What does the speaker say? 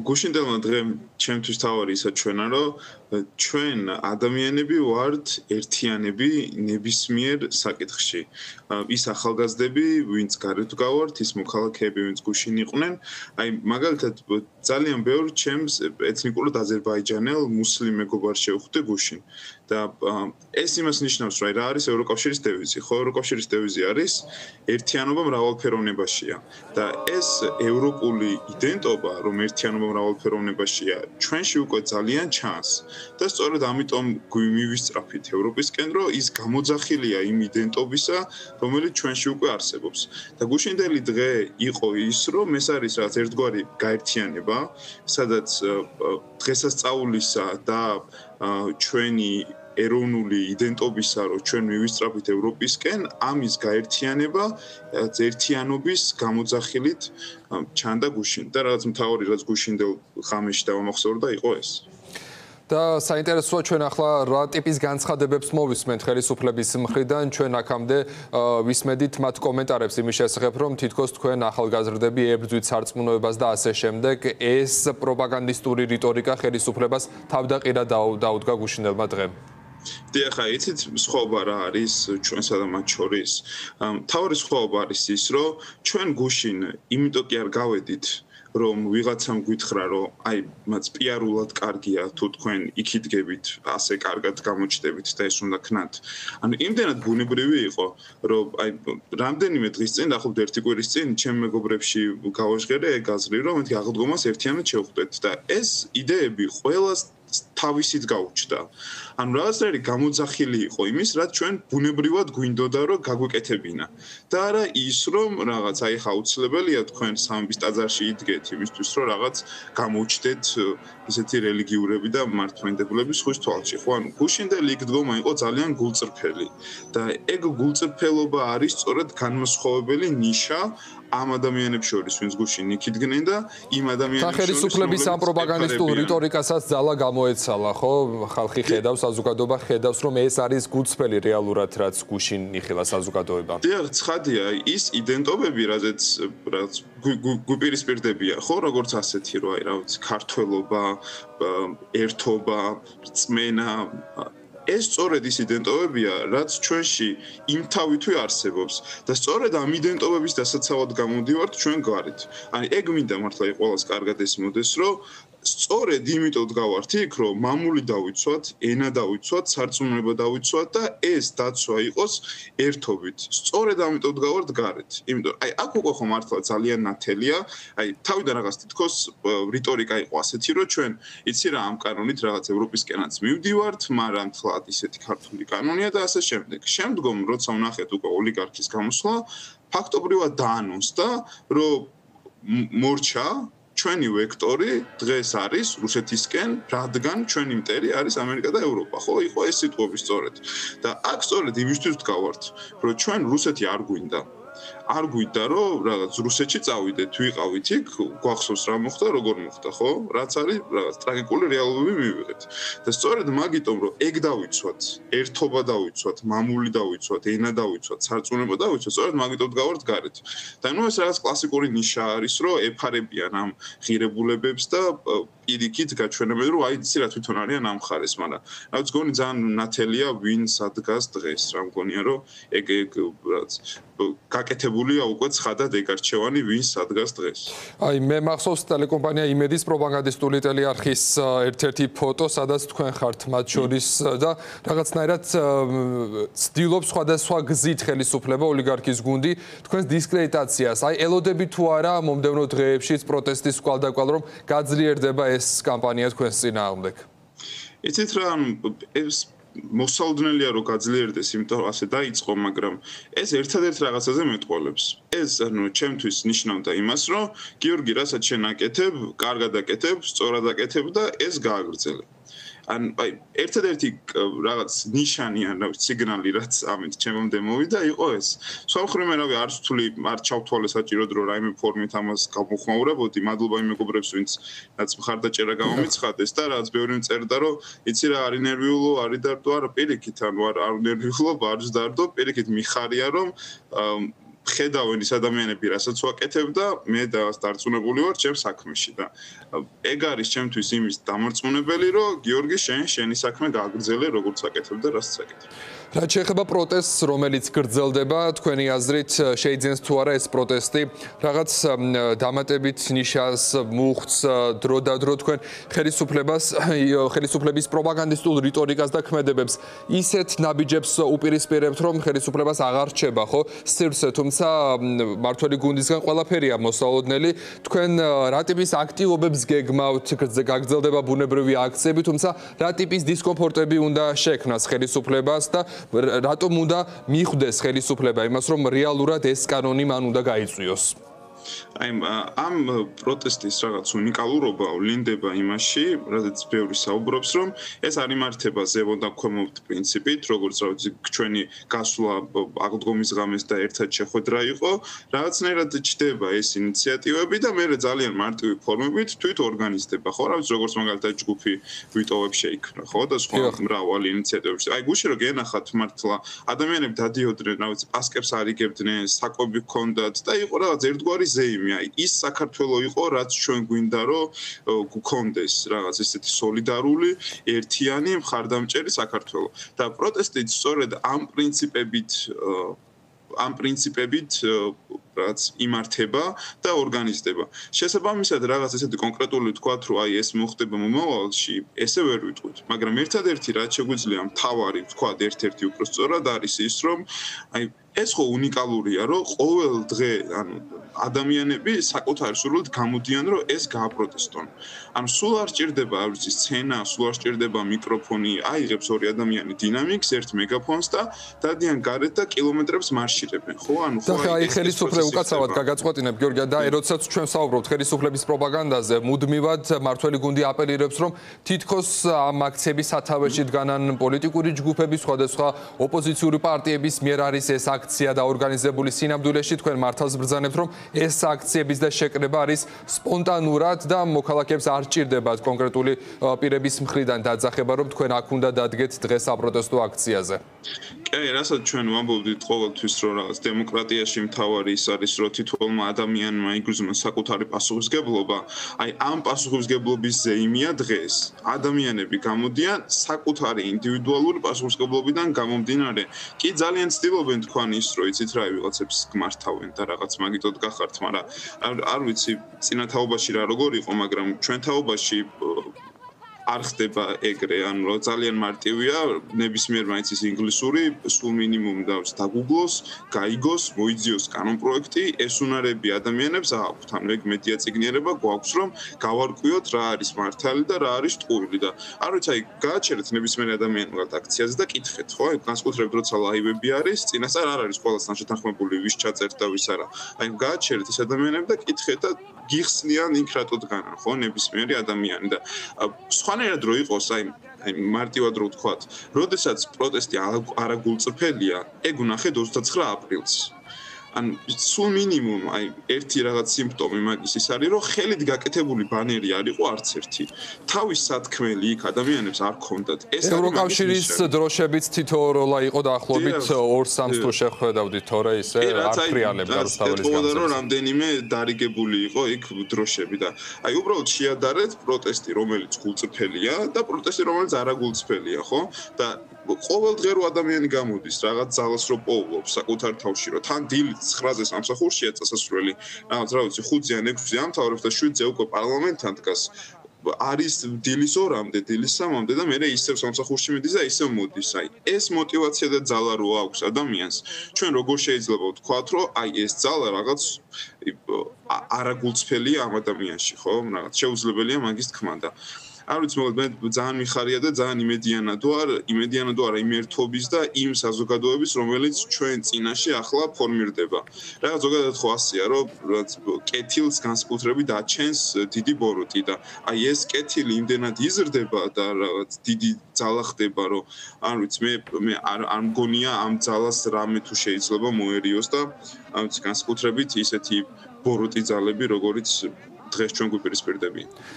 გუშინდელმა დღემ ჩემთვის თავარი ისა ჩვენა, რომ ჩვენ ადამიანები ვართ ერთიანები ნებისმიერ საკითხში. ის ახალგაზრდები, ვინც გარეთ გავართ, ის მოქალაქეები, ვინც გუშინ იყვნენ, აი მაგალითად ძალიან ბევრ ჩემს ეთნიკურად აზერბაიჯანელ მუსლიმ მეგობარს შევხვდე გუშინ. და ეს იმას ნიშნავს, რომ რა არის ევროკავშირის დევიზი. ხო, ევროკავშირის დევიზი არის ერთიანობა მრავალფეროვნებაშია. და ეს ევროპული იდენტობა, რომ ერთიანობა მრავალფეროვნებაშია, ჩვენში უკვე ძალიან ჩანს. და სწორედ ამიტომ მივისწრაფით ევროპისკენ, რომ ის გამოძახილია იმ იდენტობისა, რომელიც ჩვენში უკვე არსებობს. და გუშინდელი დღე იყო ის, რომ ეს არის რაღაც ერთგვარი გაერთიანება, სადაც დღესასწაულისა და ჩვენი ეროვნული იდენტობისა, რომ ჩვენ მივისწრაფით ევროპისკენ, ამის გაერთიანება ერთიანობის გამოძახილით ჩანდა გუშინ. და რაღაც მთავარი რაც გუშინდელ ღამეში დავამახსოვრდა იყო ეს. და საინტერესოა ჩვენ ახლა რა ტიპის განცხადებებს მოვისმენთ ხელისუფლების მხრიდან, ჩვენ აქამდე ვისმედით მათ კომენტარებს იმის შესახებ, რომ თითქოს თქვენ ახალგაზრდები ებრძვით სარწმუნოებას და ასე შემდეგ. ეს პროპაგანდისტური რიტორიკა ხელისუფლებას თავდაყირა დაუდგა გუშინდელმა დღემ. დიახ, იცით სხვაობა რა არის ჩვენსა და მათ შორის? მთავარი სხვაობა არის ის, რომ ჩვენ გუშინ იმიტომ კი არ გავედით, რომ ვიღაცამ გითხრა, რომ აი მას პიარულად კარგია თუ თქვენ იქით გებით, ასე კარგად გამოჩნდებით და ეს უნდა ქნათ. ანუ იმდენად ბუნებრივი იყო, რომ აი რამდენიმე დღის წინ, დაახლოებით ერთი კვირის წინ, ჩემ მეგობრებში გავაჟღერე ეგ აზრი, რომ მეთქი აღდგომას ერთიანად შევხვდეთ და ეს იდეები ყველას თავისით გაუჩნდა. ანუ რაღაცნაირი გამოძახილი იყო იმის, რაც ჩვენ ბუნებრივად გვინდოდა, რომ გაგვეკეთებინა. და არა ის, რომ რაღაც აი ხა აუცილებელია თქვენ სამების ტაძარში იდგეთ იმისთვის, რომ რაღაც გამოჩნდეთ ისეთი რელიგიურები და მართლმადიდებლები სხვის თვალში. ხო, ანუ გუშინდელი იქ დგომა იყო ძალიან გულწრფელი. და ეგ გულწრფელობა არის სწორედ განმასხვავებელი ნიშა ამ ადამიანებს შორის, ვინც გუშინ იქიდგნენ და იმ ადამიანებს შორის. ხელისუფლების ამ პროპაგანდისტულ რიტორიკასაც ძალა გამოეცალა, ხო? ხალხი ხედავს, საზოგადოება ხედავს, რომ ეს არის გულწრფელი რეალურად, რაც გუშინ იხილა საზოგადოებამ. დიახ, ცხადია, ის იდენტობები, რაც გვიპირისპირდებიან, ხო, როგორც ასეთი, რომ აი რა ვიცი, ქართველობა, ერთობა, რწმენა ეს სწორედ ის იდენტობებია, რაც ჩვენში იმთავითვე არსებობს და სწორედ ამ იდენტობების დასაცავად გამოდივართ ჩვენ გარეთ. ანუ ეგ მინდა მართლა ყველას კარგად ესმოდეს, რომ სწორედ იმიტომ გავართ იქ, რომ მამული დავიცვათ, ენა დავიცვათ, სარწმუნოება დავიცვათ და ეს დაცვა იყოს ერთობით. სწორედ ამიტომ გავართ გარეთ. იმიტომ აი აქ უკვე ხო მართლა ძალიან ნათელია, აი თავიდან რაღაც თითქოს რიტორიკა იყო ასეთი, რომ ჩვენ იცი რა ამ კანონით რაღაც ევროპისკენაც მივდივართ, მაგრამ თლად ისეთი ქართული კანონია და ასე შემდეგ. შემდგომ როცა ვნახეთ უკვე ოლიგარქის გამოსვლა, ფაქტობრივად დაანონსდა, რომ მორჩა ჩვენი ვექტორი დღეს არის რუსეთისკენ, რადგან ჩვენი მტერი არის ამერიკა და ევროპა, ხო? იყო ეს სიტყვები სწორედ. და აქ სწორედ იმისთვის ვდგავართ, რომ ჩვენ რუსეთი არ გვინდა. არ გვინდა, რომ რაღაც რუსეთში წავიდეთ, ვიყავით იქ, გვახსოვს რა მოხდა, როგორ მოხდა, ხო? რაც არის რაღაც ტრაგიკული რეალობები მივიღეთ. და სწორედ მაგიტომ, რომ ეგ დავიცვათ, ერთობა დავიცვათ, მამული დავიცვათ, ენა დავიცვათ, სარწმუნოება დავიცვათ, სწორედ მაგიტომ ვდგავართ გარეთ. და ნუ ეს რაღაც კლასიკური ნიშა არის, რომ ეფარებიან ამ ღირებულებებს და პირიქით გაჩვენებენ, რომ აი იცი რა თვითონ არიან ამ ხარეს, მაგრამ რაც გონი ძალიან ნათელია ვინ სადგას დღეს, რა მგონია, რომ ეგ რაღაც გაკეთებულია უკვე ცხადად ეგ არჩევანი ვინ სადგას დღეს. აი მე მახსოვს ტელეკომპანია იმედის პროპაგანდისტული ტელეარხის ერთ-ერთი ფოტო, სადაც თქვენ ხართ მათ შორის და რაღაცნაირად ცდილობს სხვადასხვა გზით ხელისუფლება ოლიგარქის გუნდი თქვენს დისკრედიტაციას. აი ელოდები თუ არა მომდევნო დღეებშიც პროტესტის კვალდაკვალ რომ გაძლიერდება ეს კამპანია თქვენს წინააღმდეგ. იცით რა, ეს მოსალოდნელია რომ გაძლიერდეს, იმიტომ რომ ასე დაიწყო, მაგრამ ეს ერთადერთ რაღაცაზე მეტყოლებს. ეს ანუ ჩემთვის ნიშნავდა იმას, რომ გიორგი რასაც შენ აკეთებ, კარგად აკეთებ, სწორად აკეთებ და ეს გააგრძელებ. ან აი ერთადერთი რაღაც ნიშანი ან რა ვიცი სიგნალი რაც ამით ჩემამდე მოვიდა იყო ეს. სხვა მხრივ მე რავი არც თული არ ჩავთვალე საჭიროდ რომ რაიმე ფორმით ამას გამოხმაურებოდი. მადლობა იმ მეგობრებს ვინც რაც მხარდაჭერა გამომიცხადეს და რაც ბევრი წერდა რომ იცი რა არის ნერვიულო, არის დარდო, არა პირიქით ანუ არ ნერვიულობა არ ზდარდო, პირიქით მიხარია რომ ხედავენ ის ადამიანები, რასაც ვაკეთებ და მე დარწმუნებული ვარ ჩემ საქმეში და ეგ არის ჩემთვის იმის დამორწმუნებელი, რომ გიორგი შენი საქმე გააგრძელე, როგორც აკეთებ და რასაც აკეთებ. რაც შეეხება პროტესტს, რომელიც გრძელდება, თქვენი აზრით შეიძლება თუ არა ეს პროტესტი რაღაც დამატებით ნიშას მუხტს დრო და დრო თქვენ ხელისუფლების პროპაგანდისტულ რიტორიკას და ქმედებებს ისეთ ნაბიჯებს უპირისპირებთ, რომ ხელისუფლებას აღარ რჩება, ხო? სცირვზე, თუმცა მართველი გუნდისგან ყველაფერია მოსალოდნელი. თქვენ რა ტიპის აქტივობებს გეგმავთ, გაგრძელდება ბუნებრივი აქციები, თუმცა რა ტიპის დისკომფორტები უნდა შექმნას ხელისუფლებას და რატომ უნდა მიხვდეს ხელისუფლება იმას, რომ რეალურად ეს კანონი მან უნდა გაიწვიოს? ამ პროტესტის რაღაც უნიკალურობა ვლინდება იმაში, რადგან ბევრი საუბრობს, რომ ეს არ იმართება ზემოთ და ქვემოთ პრინციპით, როგორც ჩვენი გასვლა აღდგომის ღამეს და ერთად შეხვედრა იყო, რაღაცნაირად ჩდება ეს ინიციატივები და მე ძალიან მარტივი ფორმებით თვით ორგანიზდება, ხო, რა ვიცი, როგორც მაგალითად ჯგუფი ვიტოვებ შეიქმნა, ხო, და სხვა მრავალი ინიციატივები. აი გუშინ რო გენახათ მართლა ადამიანები დადიოდნენ, რა ვიცი, პასკებს არიგებდნენ, საკვები ჰქონდათ და იყო რაღაც ერთგვარი ზეიმი. ის საქართველო იყო, რაც ჩვენ გვინდა, რომ გქონდეს რაღაც ესეთი სოლიდარული, ერთიანი, მხარდამჭერი საქართველო. და პროტესტიც სწორედ ამ პრინციპებით რაც იმართება და ორგანიზდება. შესაბამისად, რაღაც ესეთი კონკრეტული თქვათ, რომ აი ეს მოხდება მომავალში, ესე ვერ ვიტყვით, მაგრამ ერთადერთი რაც შეგვიძლია მთავარი თქვათ, ერთ-ერთი უფრო სწორად არის ის, რომ აი ეს ხო უნიკალურია, რომ ყოველ დღე, ანუ ადამიანები საკუთარი სურვილით გამოდიან, რომ ეს გააპროტესტონ. ანუ სულ არ სჭირდება, არ ვიცი, სცენა, სულ არ სჭირდება მიკროფონი, აიღებს ორი ადამიანი დინამიკს, ერთ მეგაფონს და დადიან გარეთ და კილომეტრებს მარშირებენ, ხო? ანუ ხო აი ხელისუფლება უკაცრავად გაგაწყვეტინებ გიორგი და როდესაც ჩვენ საუბრობთ ხელისუფლების პროპაგანდაზე, მუდმივად მართველი გუნდი აპელირებს, რომ თითქოს ამ აქციების სათავეში დგანან პოლიტიკური ჯგუფები, სხვადასხვა ოპოზიციური პარტიების მიერ არის ეს აქცია და ორგანიზებული სინამდვილეში თქვენ მართავს ბრძანებთ, რომ ეს აქციების და შეკრება არის სპონტანურად და მოქალაქეებს არ ჭირდებათ კონკრეტული პირების მხრიდან დაძახება, რომ თქვენ აქ უნდა დადგეთ დღეს საპროტესტო აქციაზე. კი, რასაც ჩვენ ვამბობდით ყოველთვის, რომ რაღაც დემოკრატიაში მთავარი ის არის, რომ თითოეულმა ადამიანმა იგრძნოს საკუთარი პასუხისგებლობა. აი ამ პასუხისგებლობის ზეიმია დღეს. ადამიანები გამოდიან საკუთარი ინდივიდუალური პასუხისგებლობიდან გამომდინარე. კი ძალიან ცდილობენ თქვენ ის, რომ იცით რა, ვიღაცებს გმართავენ და რაღაც მაგითოდ გახართ, მაგრამ არ ვიცი, წინა თაობაში რა როგორ იყო, მაგრამ ჩვენ თაობაში არ ხდება ეგრე, ანუ ძალიან მარტივია, ნებისმიერ მაინც ის ინგლისური, სულ მინიმუმ დაგუგლოს, გაიგოს, მოიძიოს კანონპროექტი, ესუნარები ადამიანებს აქვთ, ანუ ეგ მედია წიგნიერება გვაქვს, რომ გავარკვიოთ რა არის მართალი და რა არის ტყუილი და არ ვიცი, აი გააჩერეთ ნებისმიერ ადამიანს აქციაზე და კითხეთ, ხო? აი განსაკუთრებით როცა ლაივები არის, წინასწარ არ არის ყველასთან შეთანხმებული ვის ჩაწერთ და ვის არა. აი გააჩერეთ ეს ადამიანები და კითხეთ და გიხსნიან იქ რატო დგანან, ხო, ნებისმიერი ადამიანი და სხვანაირად რო იყოს, აი მარტივად რო ვთქვათ, როდესაც პროტესტი არაგულწრფელია, ეგ ვნახეთ 29 აპრილს. ან სულ მინიმუმ აი ერთი რაღაც სიმპტომი მაგის ის არის, რომ ხელით გაკეთებული ბანერი არ იყო არც ერთი. თავის სათქმელი იქ ადამიანებს არ ქონდათ. ეს ევროკავშირის დროშებიც თითო როლა იყო დაახლოებით 2-3 თუ შეხვედავდით თორე ისე არ ფრიალებდა რუსთაველის განცემს. რომ რამდენიმე დარიგებული იყო იქ დროშები და აი უბრალოდ შეადარეთ პროტესტი, რომელიც გულწრფელია და პროტესტი, რომელიც არაგულწრფელია, ხო? და ყოველ დღე რო ადამიანი გამოდის, რაღაც ძალას რო პოულობს საკუთარ თავში, რომ თან დილით 9-ზე სამსახურშია წასასვლელი, რაღაც რა ვიცი 5-ზე ან 6-ზე ამთავრებს და 7-ზე უკვე პარლამენტთან დგას. არის დილის 2-მდე, დილის 3-მდე და მე ისევ სამსახურში მიდის და ისევ მოდის. აი, ეს мотиваცია და ძალა რო აქვს ადამიანს, ჩვენ როგორ შეიძლება ვთქვათ, რომ აი ეს ძალა რაღაც არაგულწრფელია ამ ადამიანში, ხო? რაღაც შეუძლებელია მაგის თქმა და არ ვიცი, მე ძალიან მიხარია და ძალიან იმედიანად ვარ იმ ერთობის და იმ საზოგადოების, რომელიც ჩვენ წინაშე ახლა ფორმირდება. რაღაც ზოგადად ხო ასეა, რომ კეთილს განსაკუთრებით აჩენს დიდი ბოროტი და აი ეს კეთილი იმდენად იზრდება და რაღაც დიდი ძალა ხდება, რომ არ ვიცი, მე არ მგონია ამ ძალას რამე თუ შეიძლება მოერიოს და არ ვიცი, განსაკუთრებით ისეთი ბოროტი ძალები, როგორიც დღეს ჩვენ გვიპირისპირდებიან.